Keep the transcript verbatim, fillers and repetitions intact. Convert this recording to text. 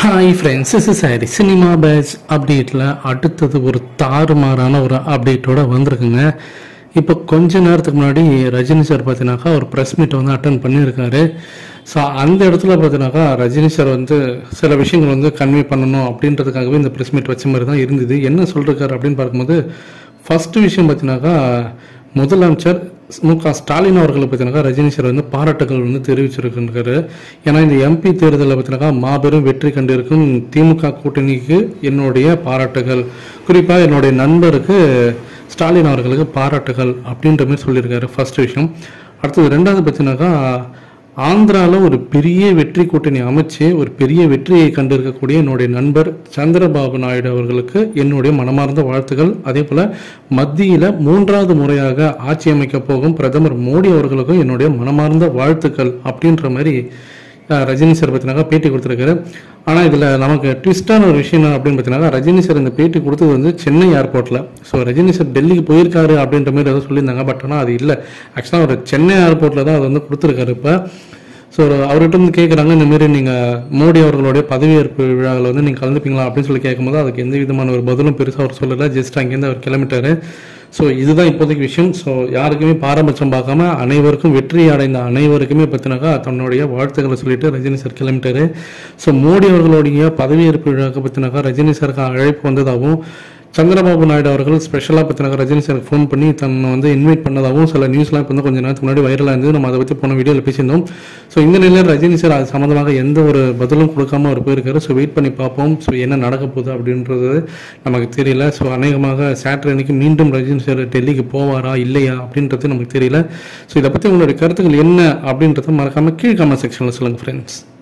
Hi friends, is சாரி cinema பேட்ச் அப்டேட்டில் அடுத்தது ஒரு தாறுமாறான ஒரு அப்டேட்டோட வந்திருக்குங்க. இப்போ கொஞ்ச நேரத்துக்கு முன்னாடி ரஜினி சார் பார்த்தீங்கன்னாக்கா ஒரு ப்ரெஸ் மீட் வந்து அட்டன் பண்ணியிருக்காரு. ஸோ அந்த இடத்துல பார்த்தீங்கன்னாக்கா ரஜினி சார் வந்து சில விஷயங்கள் வந்து கன்வே பண்ணணும் அப்படின்றதுக்காகவே இந்த ப்ரெஸ் மீட் வச்ச மாதிரி தான் இருந்தது. என்ன சொல்லிருக்காரு அப்படின்னு பார்க்கும்போது ஃபஸ்ட்டு விஷயம் பார்த்தீங்கன்னாக்கா முதலமைச்சர் மு க ஸ்டாலின் அவர்களை பார்த்தீங்கன்னாக்கா ரஜினி சார் வந்து பாராட்டுகள் வந்து தெரிவிச்சிருக்கின்றாரு. ஏன்னா இந்த எம்பி தேர்தலில் பார்த்தீங்கன்னாக்கா மாபெரும் வெற்றி கண்டிருக்கும் திமுக கூட்டணிக்கு என்னுடைய பாராட்டுகள், குறிப்பாக என்னுடைய நண்பருக்கு ஸ்டாலின் அவர்களுக்கு பாராட்டுகள் அப்படின்ற மாதிரி சொல்லியிருக்காரு. ஃபர்ஸ்ட் விஷயம். அடுத்தது ரெண்டாவது பார்த்தீங்கன்னாக்கா ஆந்திராவில் ஒரு பெரிய வெற்றி கூட்டணி அமைச்சு ஒரு பெரிய வெற்றியை கண்டிருக்கக்கூடிய என்னுடைய நண்பர் சந்திரபாபு நாயுடு அவர்களுக்கு என்னுடைய மனமார்ந்த வாழ்த்துக்கள். அதே போல் மத்தியில் மூன்றாவது முறையாக ஆட்சி அமைக்க போகும் பிரதமர் மோடி அவர்களுக்கும் என்னுடைய மனமார்ந்த வாழ்த்துக்கள் அப்படின்ற மாதிரி ரஜினி சார் பார்த்தீங்கன்னா பேட்டி கொடுத்துருக்காரு. ஆனால் இதில் நமக்கு ட்விஸ்டான ஒரு விஷயம் என்ன அப்படின்னு பார்த்தீங்கன்னா ரஜினி சார் இந்த பேட்டி கொடுத்தது வந்து சென்னை ஏர்போர்ட்டில். ஸோ ரஜினி சார் டெல்லிக்கு போயிருக்காரு அப்படின்ற மாதிரி ஏதோ சொல்லியிருந்தாங்க. பட் ஆனால் அது இல்லை, ஆக்சுவலாக ஒரு சென்னை ஏர்போர்ட்டில் தான் அது வந்து கொடுத்துருக்காரு. இப்போ ஸோ அவர்கிட்ட வந்து கேட்குறாங்க, இந்தமாரி நீங்கள் மோடி அவர்களுடைய பதவியேற்பு விழாவில் வந்து நீங்கள் கலந்துப்பீங்களா அப்படின்னு சொல்லி கேட்கும்போது அதுக்கு எந்த விதமான ஒரு பதிலும் பெருசாக அவர் சொல்லலை. ஜஸ்ட் அங்கேருந்து அவர் கிளம்பிட்டாரு. ஸோ இதுதான் இப்போதைக்கு விஷயம். ஸோ யாருக்குமே பாரபட்சம் பார்க்காம அனைவருக்கும் வெற்றி அடைந்த அனைவருக்குமே பார்த்தினாக்கா தன்னுடைய வாழ்த்துக்களை சொல்லிட்டு ரஜினி சார் கிளம்பிட்டாரு. ஸோ மோடி அவர்களுடைய பதவியேற்பு விழாவுக்கு பார்த்தினாக்கா ரஜினி சாருக்கு அழைப்பு வந்ததாகவும் சந்திரபாபு நாயுடு அவர்கள் ஸ்பெஷலாக பார்த்தினாக்கா ரஜினி சாருக்கு ஃபோன் பண்ணி தன்னை வந்து இன்வைட் பண்ணதாகவும் சில நியூஸ்லாம் இப்போ வந்து கொஞ்சம் நேரத்துக்கு முன்னாடி வைரலாக இருந்தது. நம்ம அதை பற்றி போன வீடியோவில் பேசியிருந்தோம். ஸோ இந்த நிலையில் ரஜினி சார் அது சம்மந்தமாக எந்த ஒரு பதிலும் கொடுக்காம அவர் போயிருக்காரு. ஸோ வெயிட் பண்ணி பார்ப்போம். ஸோ என்ன நடக்க போகுது அப்படின்றது நமக்கு தெரியல. ஸோ அநேகமாக சாட்டர்டே அன்னைக்கு மீண்டும் ரஜினி சார் டெல்லிக்கு போவாரா இல்லையா அப்படின்றது நமக்கு தெரியல. ஸோ இதை பற்றி உங்களுடைய கருத்துக்கள் என்ன அப்படின்றத மறக்காமல் கீழ் கமெண்ட் செக்ஷனில் சொல்லுங்கள் ஃப்ரெண்ட்ஸ்.